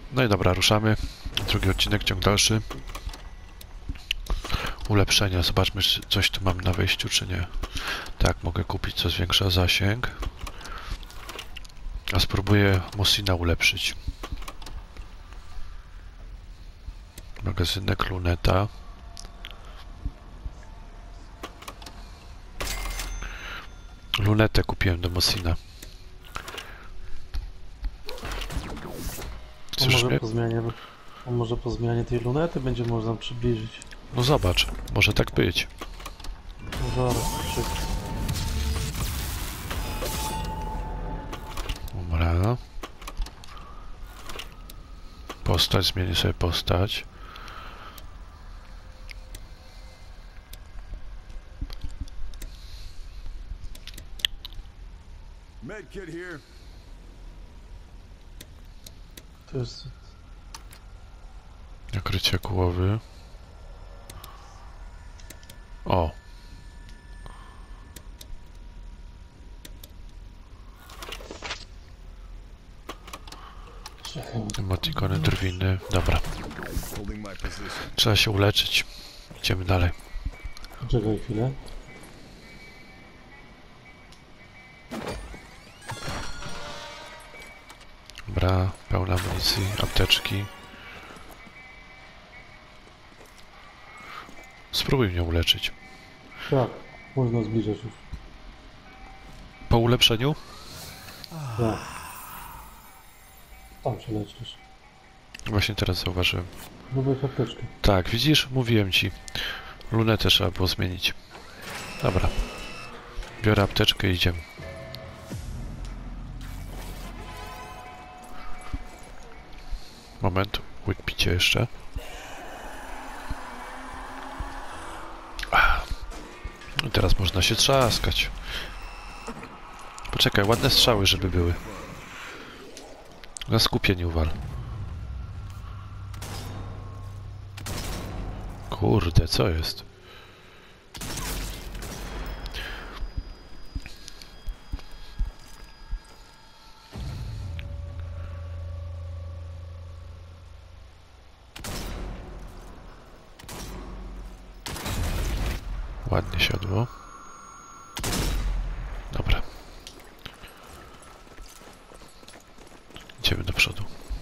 No i dobra, ruszamy. Drugi odcinek, ciąg dalszy. Ulepszenia. Zobaczmy, czy coś tu mam na wejściu, czy nie. Tak, mogę kupić, co zwiększa zasięg. A spróbuję Mosina ulepszyć. Magazynek, luneta. Lunetę kupiłem do Mosina. Słyszysz mnie? Może po zmianie tej lunety będzie można przybliżyć. No zobacz, może tak być. No zaraz, szybko. Dobra. Postać, zmienię sobie postać. Medkit here. To jest... Nakrycie głowy. O. Czekaj, Emotikony, drwiny. Dobra. Holding my position. Trzeba się uleczyć. Idziemy dalej. czekaj chwilę. Dobra, pełna amunicji, apteczki. Spróbuj mnie uleczyć. Tak, można zbliżać już. Po ulepszeniu? Tak. Tam się leczysz. Właśnie teraz zauważyłem. Nowe apteczkę. Tak, widzisz? Mówiłem ci. Lunetę trzeba było zmienić. Dobra. Biorę apteczkę i idziemy. Moment, łyk picie jeszcze. I teraz można się trzaskać. Poczekaj, ładne strzały, żeby były. Na skupieniu wal. Kurde, co jest? Ładnie siadło. Dobra. Idziemy do przodu.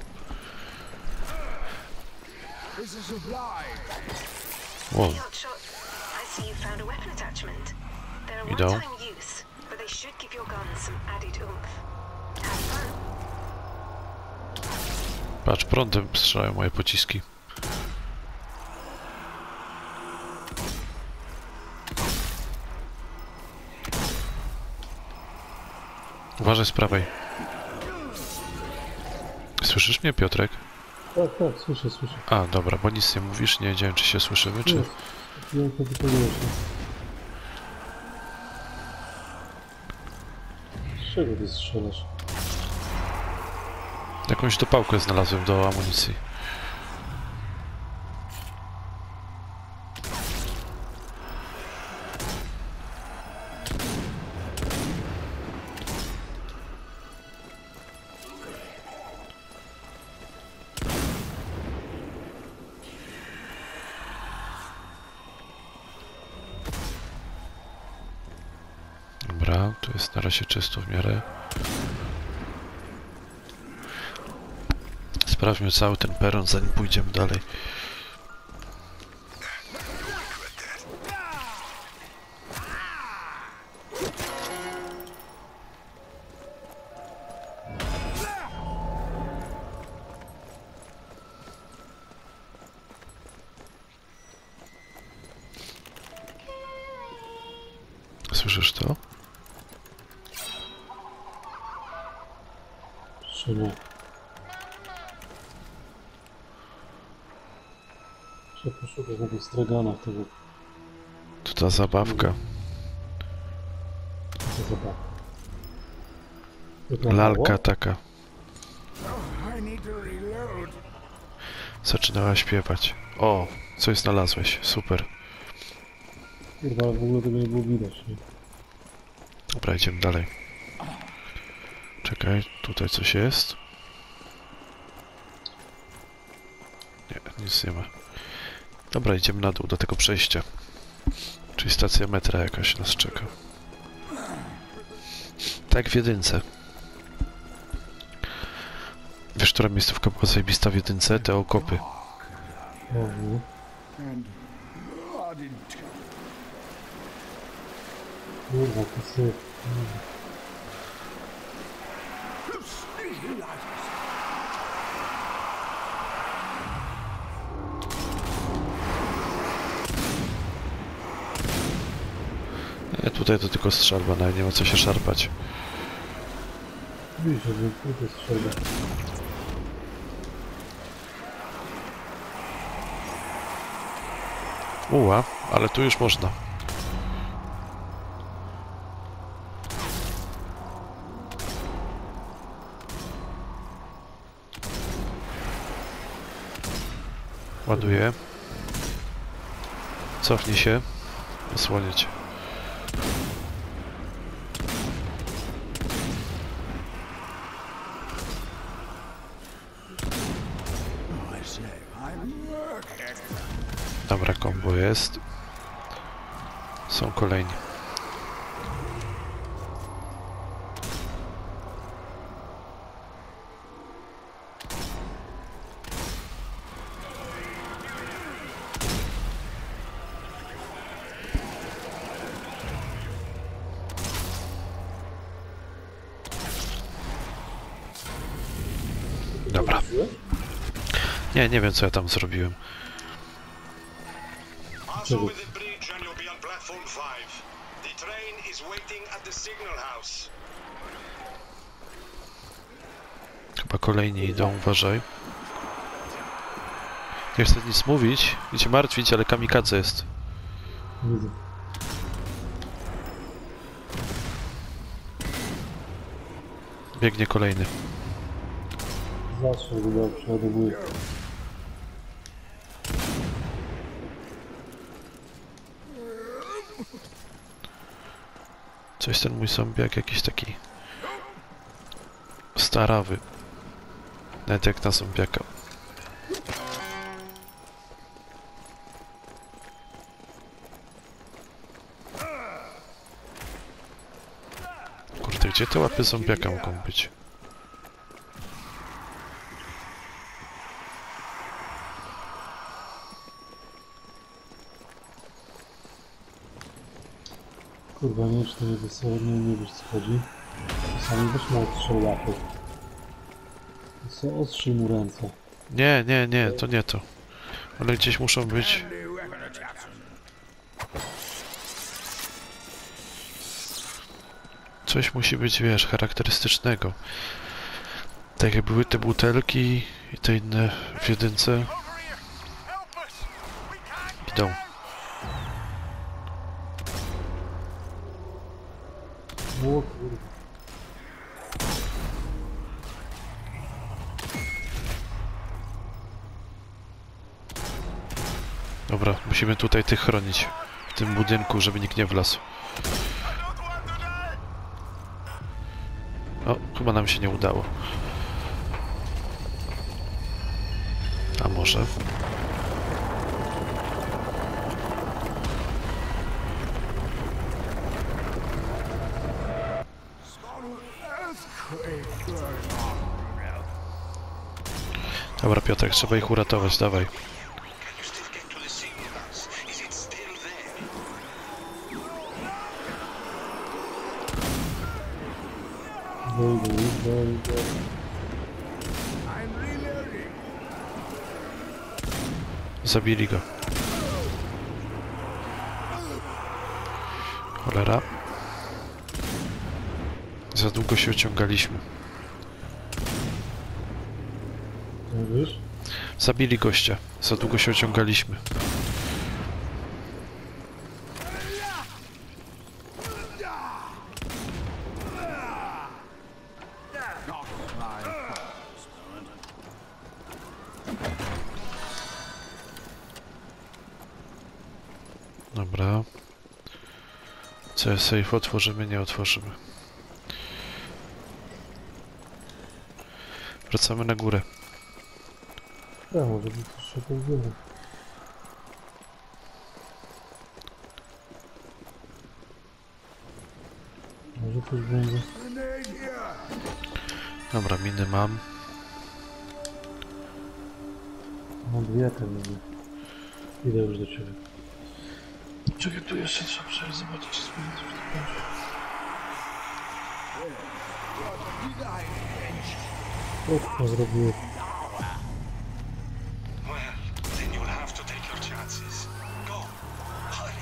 This is supply. Wow. Hotshot, I see you found a weapon attachment. They're You know? one-time use, but they should give your guns some added oomph. Have fun. Patrz, prądem strzelają moje pociski. Uważaj z prawej. Słyszysz mnie, Piotrek? Tak, tak, słyszę. A, dobra, bo nic nie mówisz, nie wiedziałem, czy się słyszymy, czy... Jest. Ja to wypełniłem się. Z czego ty strzelasz? Jakąś dopałkę znalazłem do amunicji. Dobra, tu jest na razie czysto w miarę. Sprawdźmy cały ten peron, zanim pójdziemy dalej. Słyszysz to? Czy nie? Trzeba poszukać na tych straganach tego. To ta zabawka. Co to za baba? Lalka taka. I need to reload. Zaczynała śpiewać. O, coś znalazłeś. Super. Kurwa, ale w ogóle tego nie było widać, nie? Dobra, idziemy dalej. Czekaj, tutaj coś jest. Nie, nic nie ma. Dobra, idziemy na dół do tego przejścia. Czyli stacja metra jakaś nas czeka. Tak w jedynce. Wiesz, która miejscówka była zajebista w jedynce? Te okopy. Mhm. And rotted. Kurwa, to syf. Nie, tutaj to tylko strzelba, nawet nie ma co się szarpać. Widzisz, że kurde strzela. Uła, ale tu już można. Ładuję. Cofnij się. Osłonię cię. I say, I'm working. Dobra, kombo jest. Są kolejni. Dobra. Nie wiem co ja tam zrobiłem. Pass over the bridge and you'll be on platform 5. The train is waiting at the signal house. Chyba kolejni idą, uważaj. Nie chcę nic mówić i cię martwić, ale kamikadze jest. Widzę. Biegnie kolejny. Zawsze go przeładowuję. Coś ten mój zombiak jakiś taki starawy. Nawet jak na zombiaka. Kurde, gdzie te łapy zombiaka mogą być? Kurwa, nie czy to nie wesoło, nie wiesz co chodzi. Czasami weź mu ostrzel łapy. Co, ostrzyj mu ręce. Nie, to nie to. Ale gdzieś muszą być. Coś musi być, wiesz, charakterystycznego. Tak jak były te butelki i te inne w jedynce. Idą. O kurwa. Dobra, musimy tutaj tych chronić. W tym budynku, żeby nikt nie wlazł. O, chyba nam się nie udało. A może? Dobra, Piotrek, trzeba ich uratować, dawaj. Can you still get to the signal house? Is it still there? Wejdę. I'm reloading. Zabili go. Cholera. Za długo się ociągaliśmy. Wiesz? Zabili gościa. Za długo się ociągaliśmy. Dobra. Co safe otworzymy, nie otworzymy. Wracamy na górę. Tak, może być jeszcze to wiele. Może coś będzie. Grenade here. Dobra, miny mam. Mam dwie te miny. Idę już do ciebie. Czekaj, tu jeszcze trzeba przejść, zobaczyć, czy zmieni coś tu będzie. Krótko zrobiłem. Well, then you'll have to take your chances. Go. Hurry.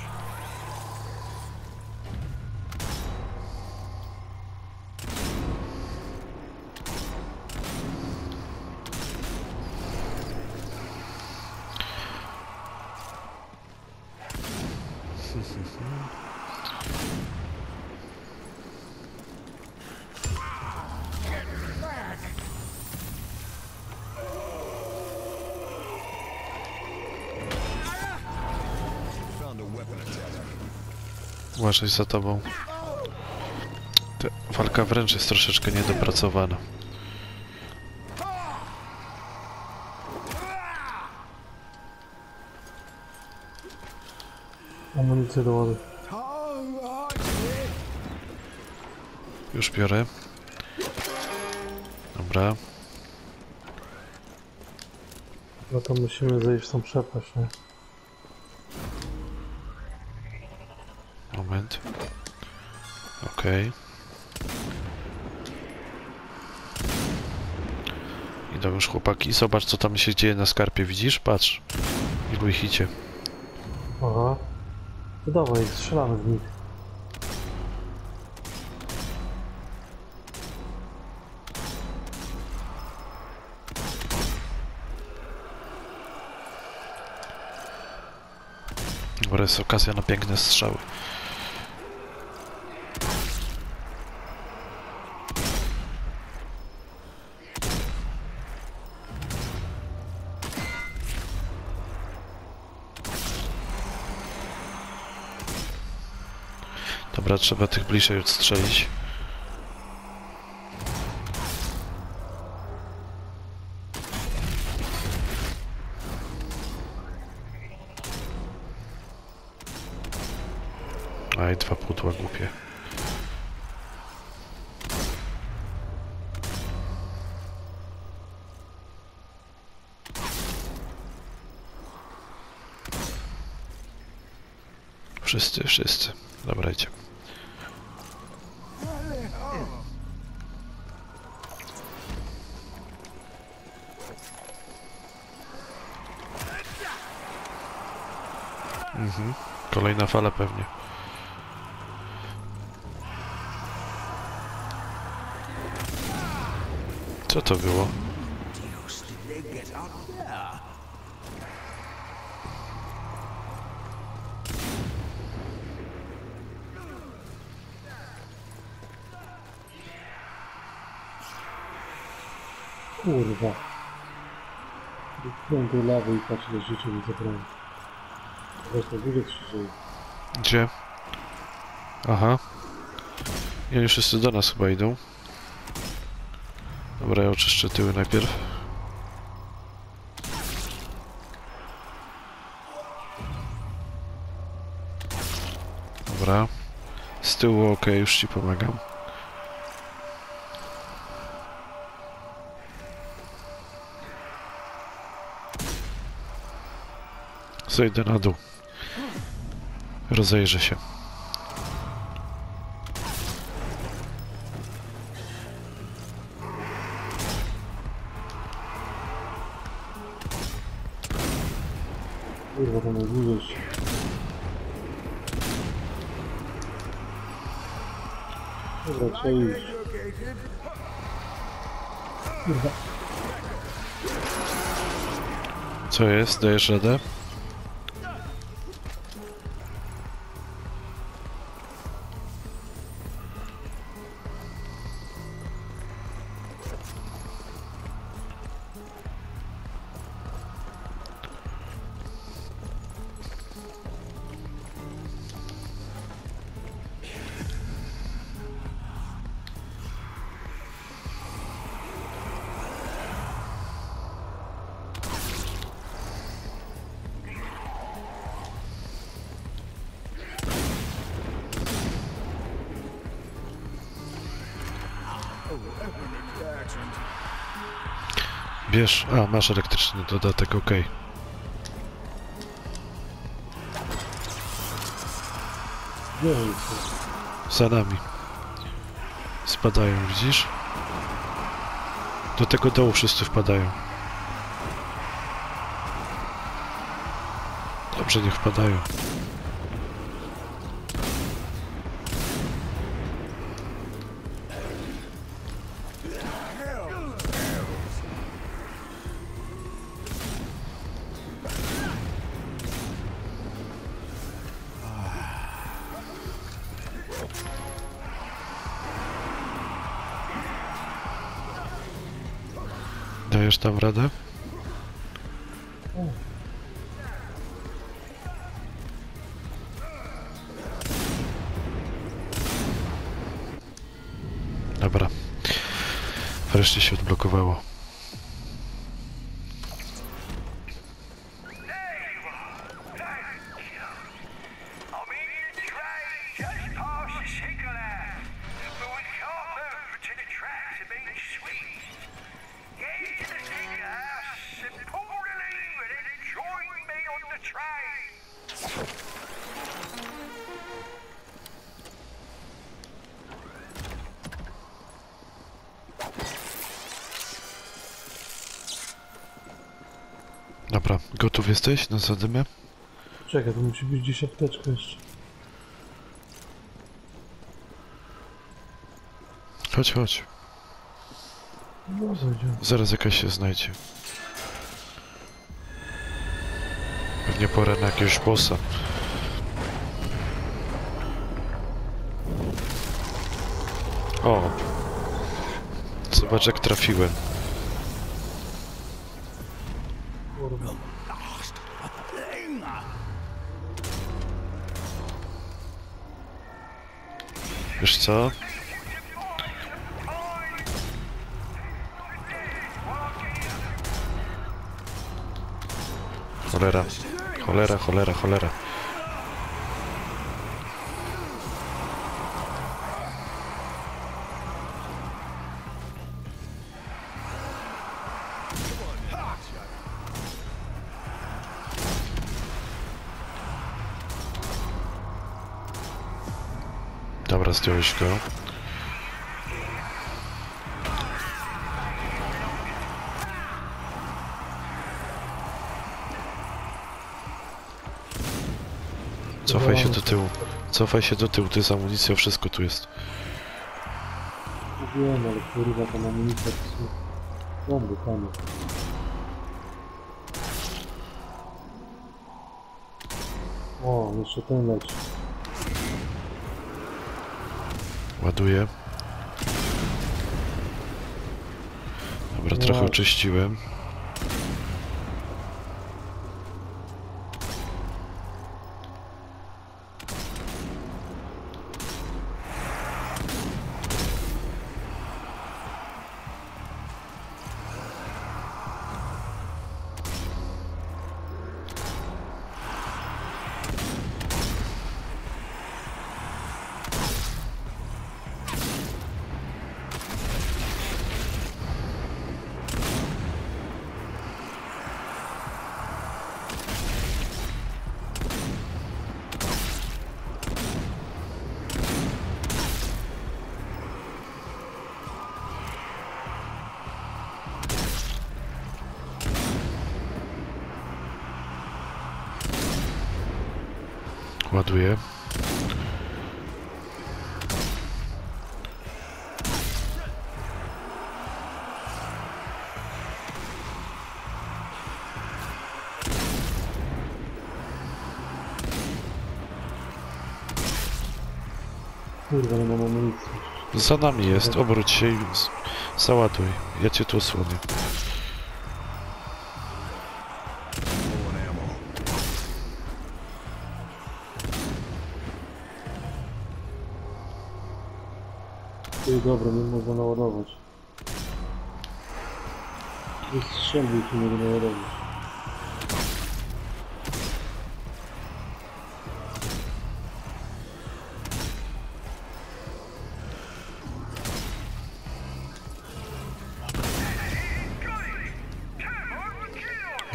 Uważaj za tobą. Walka wręcz jest troszeczkę niedopracowana. Amunicję do wody. Już biorę. Dobra. No to musimy zejść w tą przepaść, nie? Moment. Okej. Idą już chłopaki. Zobacz, co tam się dzieje na skarpie. Widzisz? Patrz. Ilu ich idzie. Aha. To dawaj, strzelamy w nich. Dobra, jest okazja na piękne strzały. Dobra, trzeba tych bliżej odstrzelić. Aj, dwa pudła głupie. Wszyscy. Dobra, idziemy. Kolejna fala pewnie. Co to było? Kurwa. Dotknąłem do lawy i patrzę, że życie mi zabrałem. Zresztą dużo się dzieje. Gdzie? Aha. I oni wszyscy do nas chyba idą. Dobra, ja oczyszczę tyły najpierw. Dobra. Z tyłu ok, już ci pomagam. Zejdę na dół. Rozejrzę się. Kurwa, to najdłużej się. Dobra, trzeba iść. Kurwa. Co jest? Dajesz radę? Bierz. A, masz elektryczny dodatek, okej. Gdzie oni są? Za nami. Spadają, widzisz? Do tego dołu wszyscy wpadają. Dobrze, niech wpadają. Dajesz tam radę? Dobra. Wreszcie się odblokowało. Dobra, gotów jesteś na zadymę? Czekaj, to musi być gdzieś apteczka jeszcze. Chodź, chodź. No zajdziemy. Zaraz jakaś się znajdzie. Pewnie pora na jakiegoś bossa. O! Zobacz jak trafiłem. Kurwa. Wiesz co? Cholera. Cholera, cholera, cholera. Dobra, zdjąłeś go. Cofaj się do tyłu. Cofaj się do tyłu, to jest amunicja, wszystko tu jest. Wiem, ale kurwa tam amunicja to są... Bomby, kamy. O, jeszcze ten leci. Ładuję. Dobra, trochę oczyściłem. Ładuję. Kurwa, nie mam amunicji. Za nami jest, obróć się i załaduj. Ja cię tu osłonię. Ty, dobra, nie można naładować. Jest strzęby, tu nie naładować.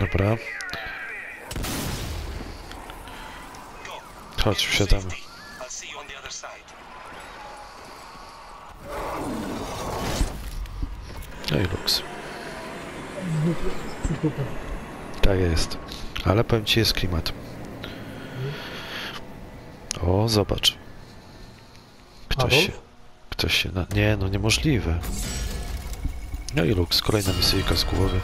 Dobra. Chodź, wsiadamy. I'll see you on the other side. No i luks. Super. Tak jest. Ale powiem ci, jest klimat. O, zobacz. Ktoś się nie, no niemożliwe. No i luks, kolejna misyjka z głowy.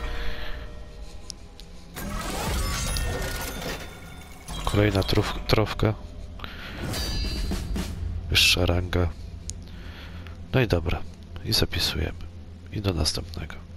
Kolejna trofka. Wyższa ranga. No i dobra. I zapisujemy. I do następnego.